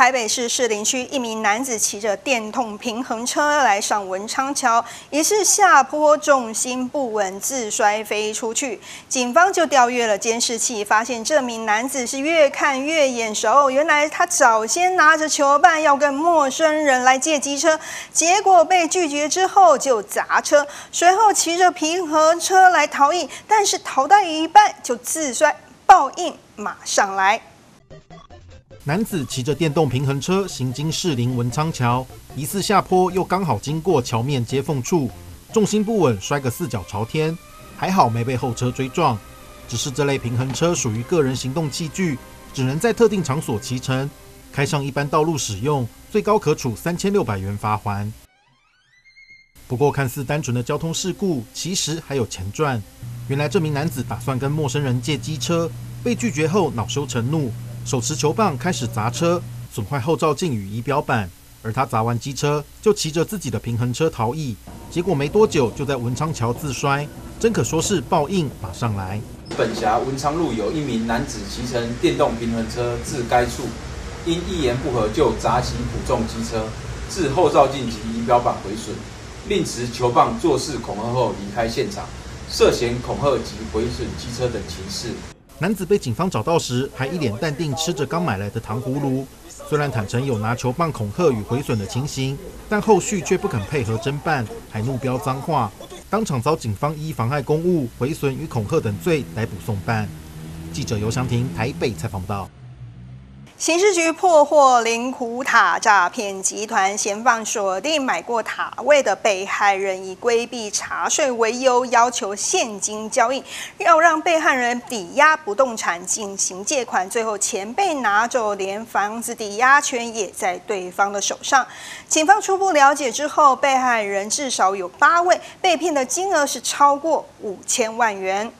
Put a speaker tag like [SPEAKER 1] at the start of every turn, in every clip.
[SPEAKER 1] 台北市士林区一名男子骑着电动平衡车来上文昌桥，疑似下坡重心不稳自摔飞出去。警方就调阅了监视器，发现这名男子是越看越眼熟，原来他早先拿着球棒要跟陌生人来借机车，结果被拒绝之后就砸车，随后骑着平衡车来逃逸，但是逃到一半就自摔，报应马上来。
[SPEAKER 2] 男子骑着电动平衡车行经士林文昌桥，疑似下坡又刚好经过桥面接缝处，重心不稳，摔个四脚朝天，还好没被后车追撞。只是这类平衡车属于个人行动器具，只能在特定场所骑乘，开上一般道路使用，最高可处3600元罚锾。不过看似单纯的交通事故，其实还有钱赚。原来这名男子打算跟陌生人借机车，被拒绝后恼羞成怒，手持球棒开始砸车，损坏后照镜与仪表板。而他砸完机车，就骑着自己的平衡车逃逸，结果没多久就在文昌桥自摔，真可说是报应马上来。
[SPEAKER 3] 本辖文昌路有一名男子骑乘电动平衡车至该处，因一言不合就砸起普重机车，致后照镜及仪表板毁损，另持球棒作势恐吓后离开现场，涉嫌恐吓及毁损机车等情事。
[SPEAKER 2] 男子被警方找到时，还一脸淡定吃着刚买来的糖葫芦。虽然坦诚有拿球棒恐吓与毁损的情形，但后续却不肯配合侦办，还怒飙脏话，当场遭警方依妨害公务、毁损与恐吓等罪逮捕送办。记者尤祥廷台北采访报道。
[SPEAKER 1] 刑事局破获灵骨塔诈骗集团，嫌犯锁定买过塔位的被害人，以规避查税为由，要求现金交易，要让被害人抵押不动产进行借款，最后钱被拿走，连房子抵押权也在对方的手上。警方初步了解之后，被害人至少有8位，被骗的金额是超过5000万元。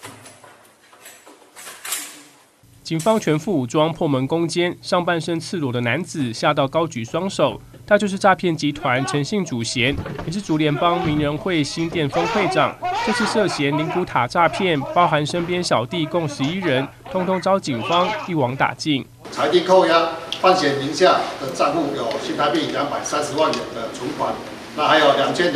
[SPEAKER 4] 警方全副武装破门攻坚，上半身赤裸的男子吓到高举双手。他就是诈骗集团陈姓主嫌，也是竹联帮名人会新店分会长。这次涉嫌灵骨塔诈骗，包含身边小弟共11人，通通遭警方一网打尽。
[SPEAKER 5] 裁定扣押范闲名下的账户有新台币230万元的存款，那还有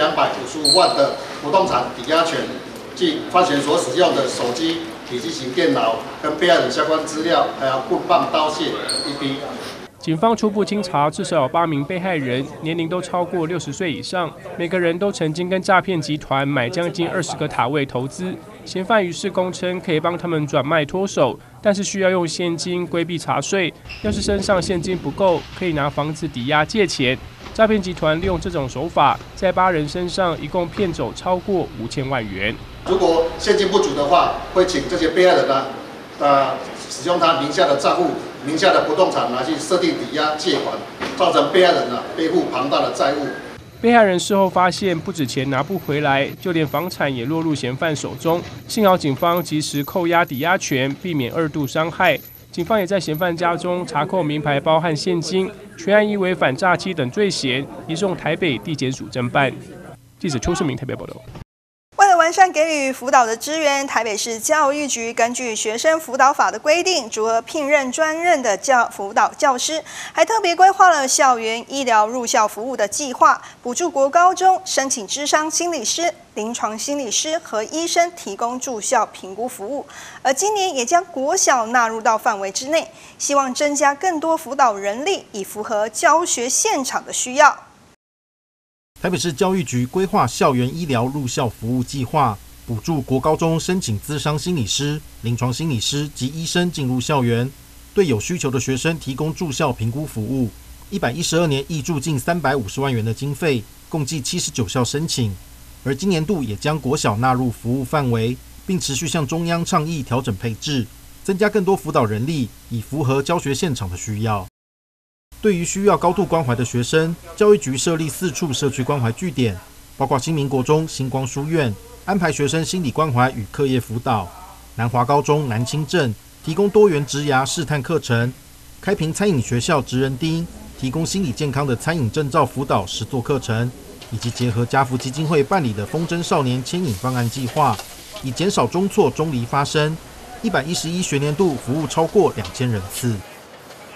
[SPEAKER 5] 2255万的不动产抵押权，即范闲所使用的手机、笔记型电脑跟被害人相关资料，还有棍棒、刀械一批。
[SPEAKER 4] 警方初步清查，至少有8名被害人，年龄都超过60岁以上，每个人都曾经跟诈骗集团买将近20个塔位投资。嫌犯于是供称可以帮他们转卖脱手，但是需要用现金规避查税。要是身上现金不够，可以拿房子抵押借钱。诈骗集团利用这种手法，在8人身上一共骗走超过5000万元。
[SPEAKER 5] 如果现金不足的话，会请这些被害人使用他名下的账户、名下的不动产拿去设定抵押借款，造成被害人背负庞大的债务。
[SPEAKER 4] 被害人事后发现，不止钱拿不回来，就连房产也落入嫌犯手中。幸好警方及时扣押抵押权，避免2度伤害。警方也在嫌犯家中查扣名牌包和现金，全案依违反诈欺等罪嫌，移送台北地检署侦办。记者邱世明台北报道。
[SPEAKER 1] 为了完善给予辅导的资源，台北市教育局根据学生辅导法的规定，如何聘任专任的辅导教师，还特别规划了校园医疗入校服务的计划，补助国高中申请諮商心理师、临床心理师和医生提供住校评估服务。而今年也将国小纳入到范围之内，希望增加更多辅导人力，以符合教学现场的需要。
[SPEAKER 2] 台北市教育局规划校园医疗入校服务计划，补助国高中申请諮商心理师、临床心理师及医生进入校园，对有需求的学生提供住校评估服务。112年挹注近350万元的经费，共计79校申请。而今年度也将国小纳入服务范围，并持续向中央倡议调整配置，增加更多辅导人力，以符合教学现场的需要。对于需要高度关怀的学生，教育局设立4处社区关怀据点，包括新民国中星光书院，安排学生心理关怀与课业辅导；南华高中南清镇提供多元职涯试探课程；开平餐饮学校职人町提供心理健康的餐饮证照辅导实作课程，以及结合家福基金会办理的风筝少年牵引方案计划，以减少中辍中离发生。111学年度服务超过2000人次。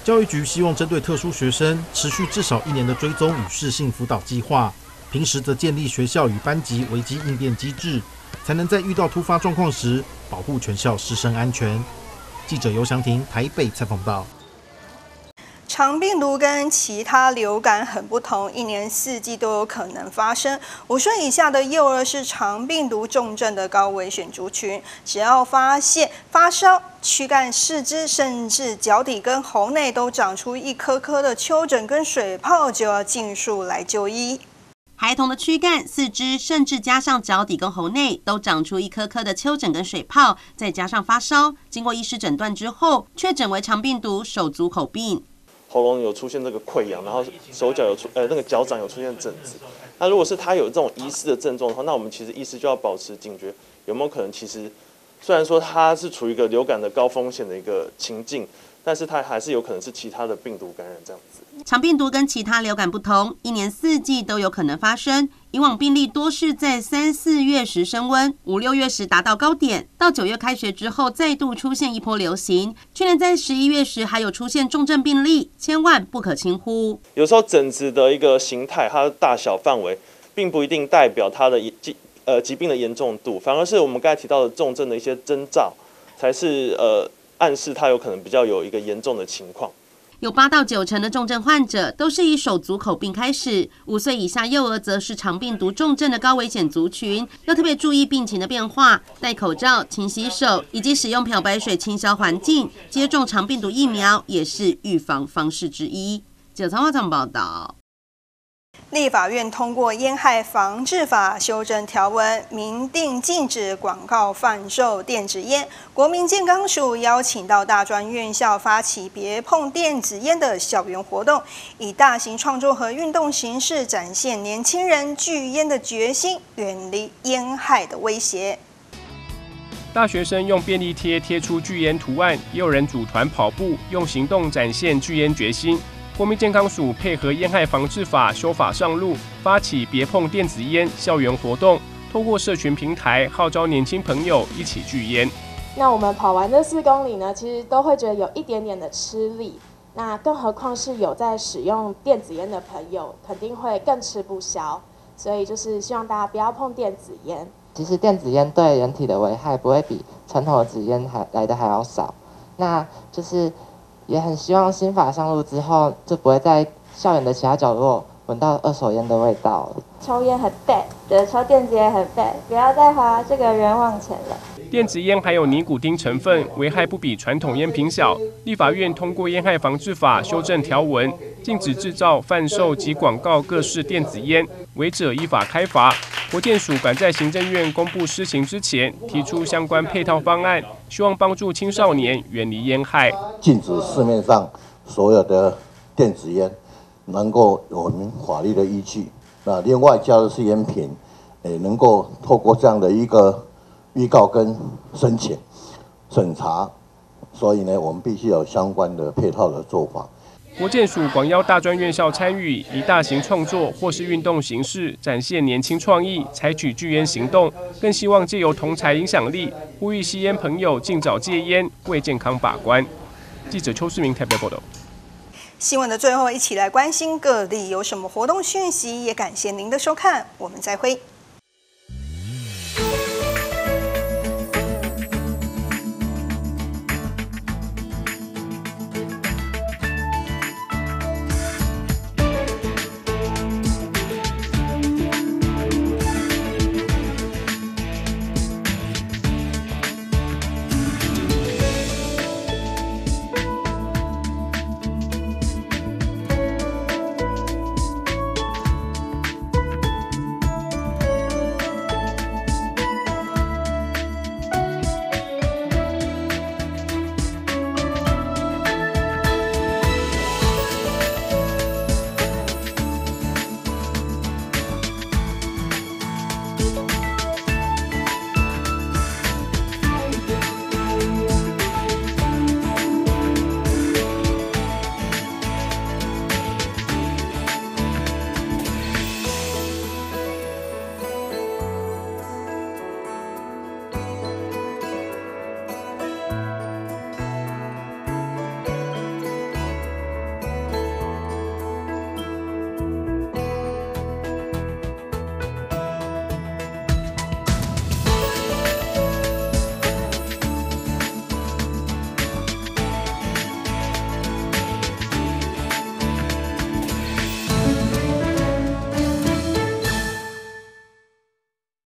[SPEAKER 2] 教育局希望针对特殊学生，持续至少1年的追踪与适性辅导计划，平时则建立学校与班级危机应变机制，才能在遇到突发状况时保护全校师生安全。记者尤祥廷台北采访报道。
[SPEAKER 1] 肠病毒跟其他流感很不同，一年4季都有可能发生。5岁以下的幼儿是肠病毒重症的高危险族群，只要发现发烧、躯干、四肢甚至脚底跟喉内都长出一颗颗的丘疹跟水泡，就要尽速来就医。
[SPEAKER 6] 孩童的躯干、四肢，甚至加上脚底跟喉内，都长出一颗颗的丘疹跟水泡，再加上发烧，经过医师诊断之后，确诊为肠病毒手足口病。
[SPEAKER 7] 喉咙有出现这个溃疡，然后手脚有那个脚掌有出现疹子。那如果是他有这种疑似的症状的话，那我们其实医师就要保持警觉，有没有可能其实虽然说他是处于一个流感的高风险的一个情境，但是他还是有可能是其他的病毒感染这样子。
[SPEAKER 6] 肠病毒跟其他流感不同，一年4季都有可能发生。以往病例多是在3、4月时升温，5、6月时达到高点，到9月开学之后再度出现一波流行。去年在11月时还有出现重症病例，千万不可轻忽。
[SPEAKER 7] 有时候疹子的一个形态，它的大小范围，并不一定代表它的疾病的严重度，反而是我们刚才提到的重症的一些征兆，才是暗示它有可能比较有一个严重的情况。
[SPEAKER 6] 有8到9成的重症患者都是以手足口病开始，5岁以下幼儿则是肠病毒重症的高危险族群，要特别注意病情的变化，戴口罩、勤洗手，以及使用漂白水清消环境。接种肠病毒疫苗也是预防方式之一。9仓网报道。
[SPEAKER 1] 立法院通过烟害防治法修正条文，明定禁止广告贩售电子烟。国民健康署邀请到大专院校发起别碰电子烟的校园活动，以大型创作和运动形式展现年轻人拒烟的决心，远离烟害的威胁。
[SPEAKER 4] 大学生用便利贴贴出拒烟图案，也有人组团跑步，用行动展现拒烟决心。国民健康署配合烟害防治法修法上路，发起别碰电子烟校园活动，透过社群平台号召年轻朋友一起拒烟。
[SPEAKER 8] 那我们跑完这4公里呢，其实都会觉得有一点点的吃力，那更何况是有在使用电子烟的朋友，肯定会更吃不消。所以就是希望大家不要碰电子烟。
[SPEAKER 9] 其实电子烟对人体的危害不会比传统的纸烟来的还要少，那就是也很希望新法上路之后，就不会在校园的其他角落闻到二手烟的味道了。
[SPEAKER 10] 抽烟很 bad， 觉得抽电子烟很 bad， 不要再花这个冤枉钱了。
[SPEAKER 4] 电子烟含有尼古丁成分，危害不比传统烟品小。立法院通过烟害防治法修正条文，禁止制造、贩售及广告各式电子烟，违者依法开罚。国健署赶在行政院公布施行之前，提出相关配套方案，希望帮助青少年远离烟害。
[SPEAKER 11] 禁止市面上所有的电子烟能够有我们法律的依据。那另外加的是烟品，能够透过这样的一个预告跟申请审查，所以呢，我们必须有相关的配套的做法。
[SPEAKER 4] 国健署广邀大专院校参与，以大型创作或是运动形式展现年轻创意，采取拒烟行动，更希望借由同侪影响力，呼吁吸烟朋友尽早戒烟，为健康把关。记者邱世明台北报道。
[SPEAKER 1] 新闻的最后，一起来关心各地有什么活动讯息，也感谢您的收看，我们再会。